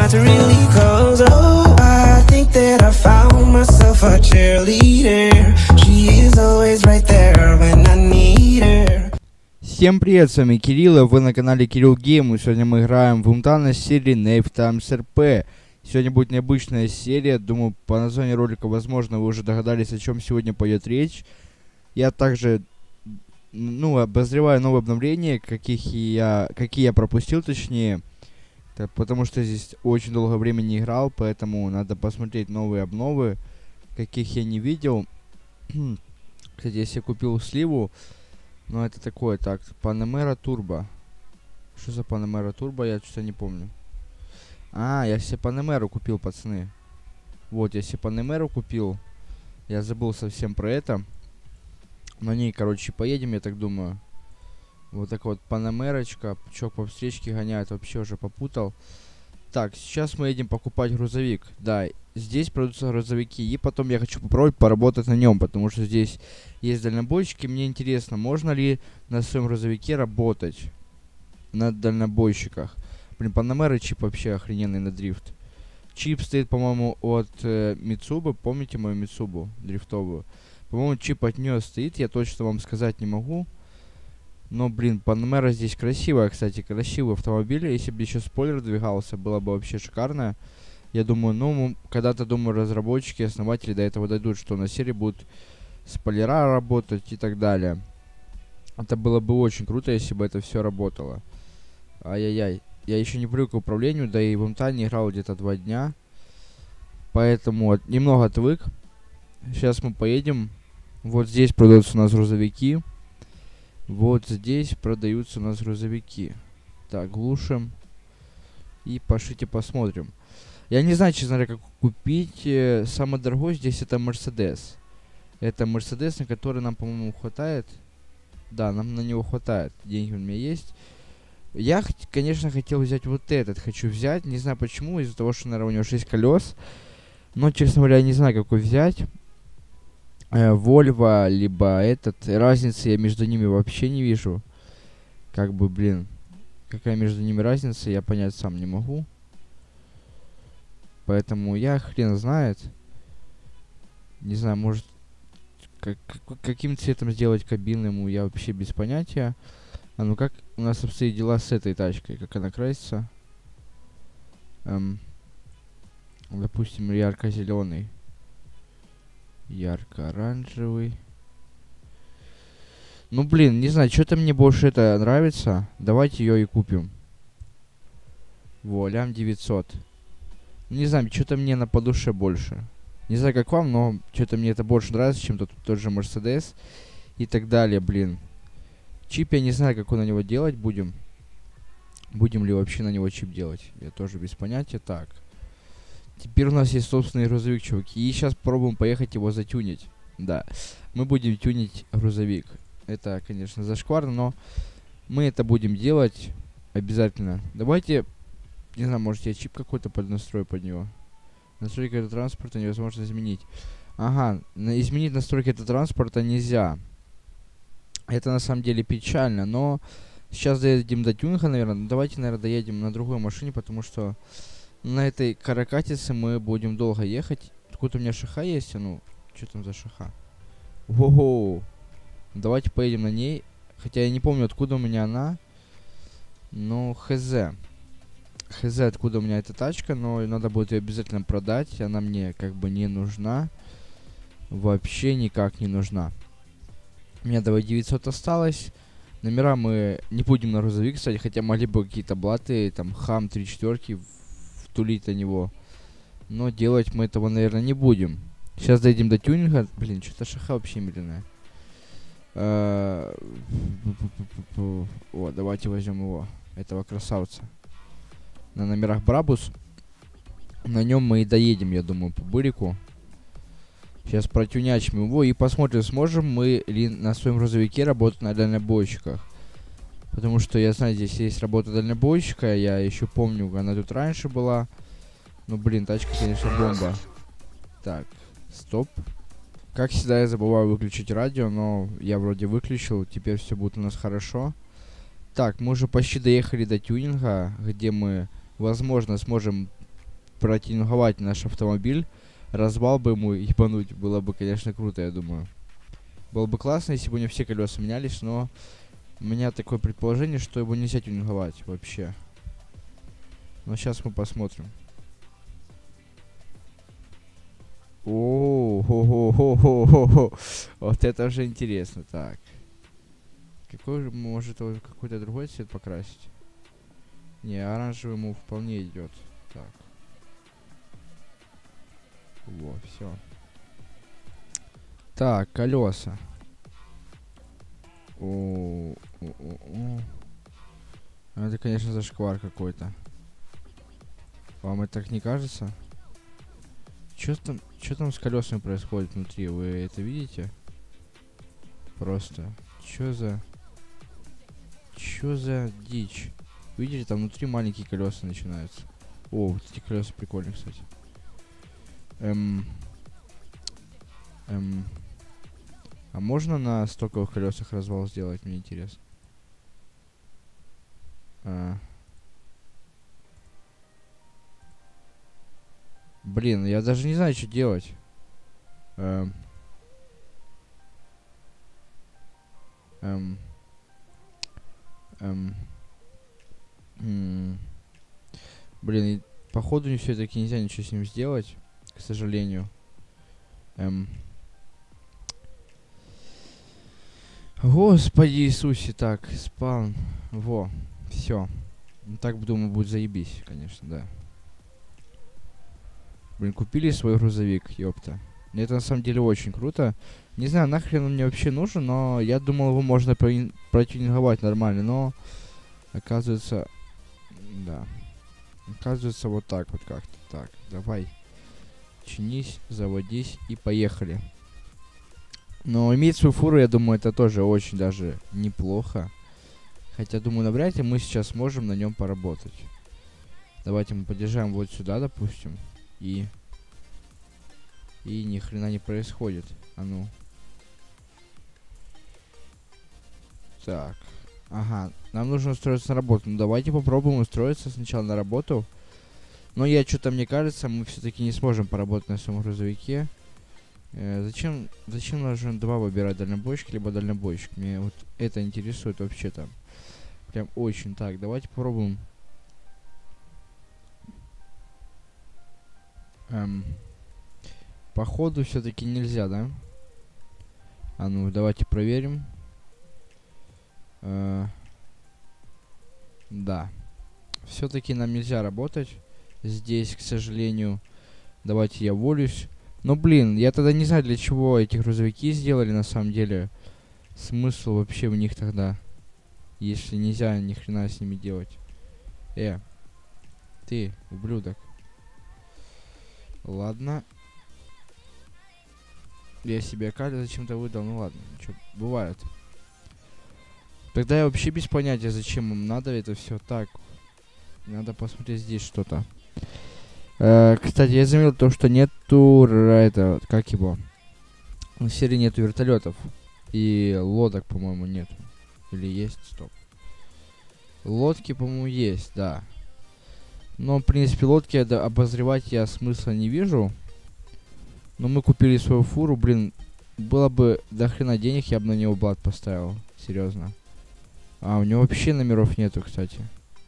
hard to really close. Oh, I think that I found myself a cheerleader. She is always right there when I need her. Всем привет, с вами Кирилл, и вы на канале Кирилл Гейм, и сегодня мы играем в Умтана серии Nave Times RP. Сегодня будет необычная серия, думаю, по названию ролика, возможно, вы уже догадались, о чем сегодня пойдет речь. Я также, обозреваю новые обновления, какие я пропустил, точнее, потому что здесь очень долгое время не играл, поэтому надо посмотреть новые обновы, каких я не видел. Кстати, я себе купил сливу. Ну, это такое, так, Panamera Turbo. Что за Panamera Turbo, я что-то не помню. Я себе Panamera купил, пацаны. Вот, я себе Panamera купил. Я забыл совсем про это. На ней, короче, поедем, я так думаю. Вот так вот, Панамерочка. Чувак по встречке гоняет, вообще уже попутал. Так, сейчас мы едем покупать грузовик. Да, здесь продаются грузовики. И потом я хочу попробовать поработать на нем, потому что здесь есть дальнобойщики. Мне интересно, можно ли на своем грузовике работать на дальнобойщиках. Блин, Панамера чип вообще охрененный на дрифт. Чип стоит, по-моему, от Митсубы. Помните мою Митсубу дрифтовую? По-моему, чип от нее стоит. Я точно вам сказать не могу. Но, блин, Панамера здесь красивая, кстати, красивый автомобиль. Если бы еще спойлер двигался, было бы вообще шикарно. Я думаю, когда-то, думаю, разработчики, основатели до этого дойдут, что на серии будут спойлера работать и так далее. Это было бы очень круто, если бы это все работало. Ай-яй-яй. Я еще не привык к управлению, да и в Умтане играл где-то 2 дня. Поэтому немного отвык. Сейчас мы поедем. Вот здесь продаются у нас грузовики. Вот здесь продаются у нас грузовики. Так, глушим. И пошлите посмотрим. Я не знаю, честно говоря, как купить. Самый дорогой здесь это Мерседес. Это Мерседес, на который нам, по-моему, хватает. Да, нам на него хватает. Деньги у меня есть. Я, конечно, хотел взять вот этот. Хочу взять. Не знаю почему. Из-за того, что, наверное, у него 6 колес. Но, честно говоря, я не знаю, какой взять. Volvo, либо этот. Разницы я между ними вообще не вижу. Как бы, блин. Какая между ними разница, я понять сам не могу. Поэтому я хрен знает. Не знаю, может... каким цветом сделать кабину ему, я вообще без понятия. Ну как у нас обстоят дела с этой тачкой? Как она красится? Допустим, ярко-зеленый. Ярко-оранжевый. Ну, блин, не знаю, что-то мне больше это нравится. Давайте ее и купим. Во, лям 900. Не знаю, что-то мне по душе больше. Не знаю, как вам, но что-то мне это больше нравится, чем тот же Мерседес. И так далее, блин. Чип я не знаю, какой на него делать будем. Будем ли вообще на него чип делать. Я тоже без понятия. Так. Теперь у нас есть собственный грузовик, чуваки. И сейчас попробуем поехать его затюнить. Да. Мы будем тюнить грузовик. Это, конечно, зашкварно, но мы это будем делать обязательно. Давайте, не знаю, может я чип какой-то поднастрою под него. Настройки этого транспорта невозможно изменить. Ага, изменить настройки этого транспорта нельзя. Это на самом деле печально, но сейчас доедем до тюнинга, наверное. Ну, давайте, наверное, доедем на другой машине, потому что на этой каракатице мы будем долго ехать. Тут у меня шаха есть, что там за шаха? Ого! Давайте поедем на ней. Хотя я не помню, откуда у меня она. Но хз. Хз, откуда у меня эта тачка, но надо будет ее обязательно продать. Она мне как бы не нужна. Вообще никак не нужна. У меня 900 осталось. Номера мы не будем на грузовик, кстати, хотя могли бы какие-то блаты, там, хам 3/4 втулить на него. Но делать мы этого, наверное, не будем. Сейчас дойдем до тюнинга. Блин, что-то шаха вообще медленная. О, давайте возьмем его, этого красавца. На номерах Брабус. На нем мы и доедем, я думаю, по бырику. Сейчас протюнячим его и посмотрим, сможем мы ли на своем грузовике работать на дальнобойщиках. Потому что я знаю, здесь есть работа дальнобойщика. Я еще помню, она тут раньше была. Ну, блин, тачка, конечно, бомба. Так, стоп. Как всегда, я забываю выключить радио, но я вроде выключил. Теперь все будет у нас хорошо. Так, мы уже почти доехали до тюнинга, где мы, возможно, сможем протюнинговать наш автомобиль, развал бы ему ебануть, было бы, конечно, круто, я думаю. Было бы классно, если бы у него все колеса менялись, но у меня такое предположение, что его нельзя тюнинговать вообще. Но сейчас мы посмотрим. О-о-о-о-о-о-о. Вот это уже интересно. Так. Какой же, может, какой-то другой цвет покрасить? Не, оранжевый ему вполне идет. Так. Вот, все. Так, колеса. О-о-о-о. Это, конечно, зашквар какой-то. Вам это так не кажется? Чё там с колесами происходит внутри? Вы это видите? Просто. Чё за дичь? Видите, там внутри маленькие колеса начинаются. О, вот эти колеса прикольные, кстати. А можно на стоковых колесах развал сделать? Мне интересно. Блин, я даже не знаю, что делать. Блин, походу не все-таки нельзя ничего с ним сделать, к сожалению. Господи Иисусе, так, спаун. Во, все. Ну, так, думаю, будет заебись, конечно, да. Блин, купили свой грузовик, ёпта. Это на самом деле очень круто. Не знаю, нахрен он мне вообще нужен, но я думал, его можно протюнинговать нормально, но оказывается, да. Оказывается, вот так вот как-то. Так, давай. Чинись, заводись и поехали. Но иметь свою фуру, я думаю, это тоже очень даже неплохо. Хотя, думаю, навряд ли мы сейчас сможем на нем поработать. Давайте мы подъезжаем вот сюда, допустим. И ни хрена не происходит. А ну. Так. Ага, нам нужно устроиться на работу. Ну давайте попробуем устроиться сначала на работу. Но что-то мне кажется, мы все-таки не сможем поработать на своем грузовике. Зачем нужно два выбирать, дальнобойщик либо дальнобойщик? Мне вот это интересует вообще-то. Прям очень. Так, давайте попробуем. Походу все-таки нельзя, да? А ну, давайте проверим. Да. Все-таки нам нельзя работать здесь, к сожалению. Давайте я уволюсь. Но, блин, я тогда не знаю, для чего эти грузовики сделали, на самом деле. Смысл вообще в них тогда, если нельзя ни хрена с ними делать. Ты, ублюдок. Ладно. Я себе карты зачем-то выдал. Ну ладно, ничего, бывает. Тогда я вообще без понятия, зачем им надо это все. Так, надо посмотреть здесь что-то. Кстати, я заметил то, что нету как его? В серии нету вертолетов. И лодок, по-моему, нету. Или есть? Стоп. Лодки, по-моему, есть, да. Но, в принципе, лодки обозревать я смысла не вижу. Но мы купили свою фуру, блин. Было бы до хрена денег, я бы на него блат поставил. Серьезно. А, у него вообще номеров нету, кстати.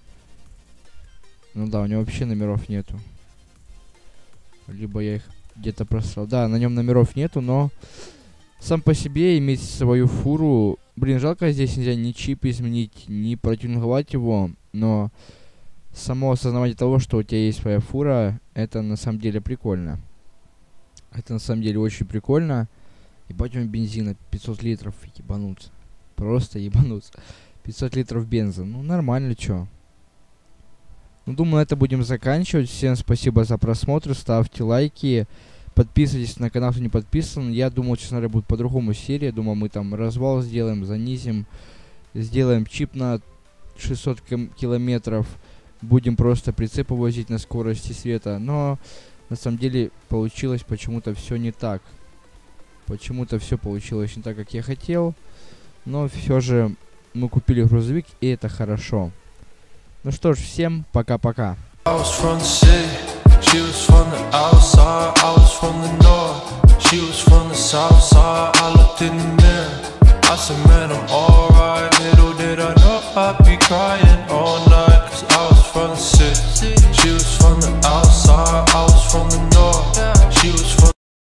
Ну да, у него вообще номеров нету. Либо я их где-то просрал. Да, на нем номеров нету, но сам по себе иметь свою фуру... Блин, жалко, здесь нельзя ни чип изменить, ни протюнинговать его. Но само осознавание того, что у тебя есть своя фура, это на самом деле прикольно. Это на самом деле очень прикольно. Ебать, у меня бензина 500 литров, ебануться. Просто ебануться. 500 литров бенза. Ну, нормально, чё. Ну, думаю, на это будем заканчивать. Всем спасибо за просмотр. Ставьте лайки. Подписывайтесь на канал, кто не подписан. Я думал, честно говоря, будет по-другому серия. Думал, мы там развал сделаем, занизим. Сделаем чип на 600 километров. Будем просто прицепы возить на скорости света. Но на самом деле получилось почему-то все не так. Почему-то все получилось не так, как я хотел. Но все же мы купили грузовик, и это хорошо. Ну что ж, всем пока-пока. from the outside, I was from the north. She was from the south side, I looked in the mirror. I said, man, I'm alright. Little did I know I'd be crying.